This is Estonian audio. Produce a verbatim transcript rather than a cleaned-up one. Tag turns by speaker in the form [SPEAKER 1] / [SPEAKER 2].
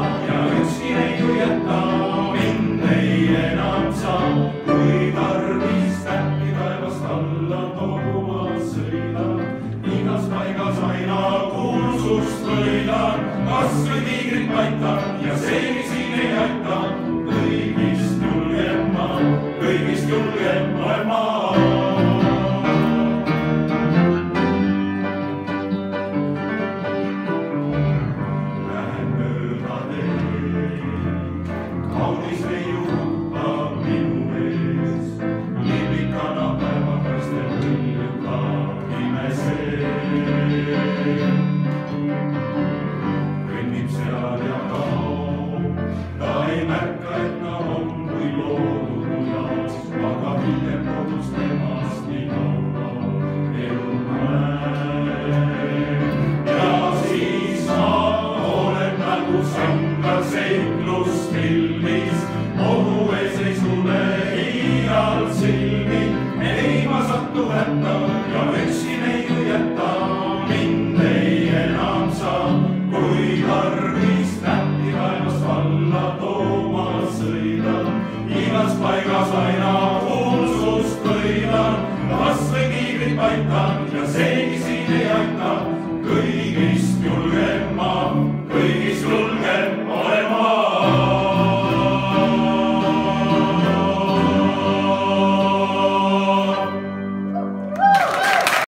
[SPEAKER 1] ja ükski neiu jätta, mind ei enam saa. kui tarvis täppi taevast alla tooma sõidan, igas paigas aina kuulsust võidan, kas või tiigrit paitan ja seegi siin ei aita. kõigist julgem ma, kõigist julgem olen ma. kaunis neiu hukkab minu ees, lipikana päevakastel hõljub imesee. kõnnib seal ja kaob, ta ei märka, et ta on kui loodud jaoks, aga hiljem kodus temast nii kaua elu näeb. ja siis ma olen nagu sangar seiklusfilmis, ohu ees ei sulle iial silmi. ei ma satu hätta ja üksi neiu jätta, mind ei enam saa. kui tarvis täppi taevast alla tooma sõidan, igas paigas aina kuulsust võidan, kas või tiigrit paitan ja seegi siin ei aita.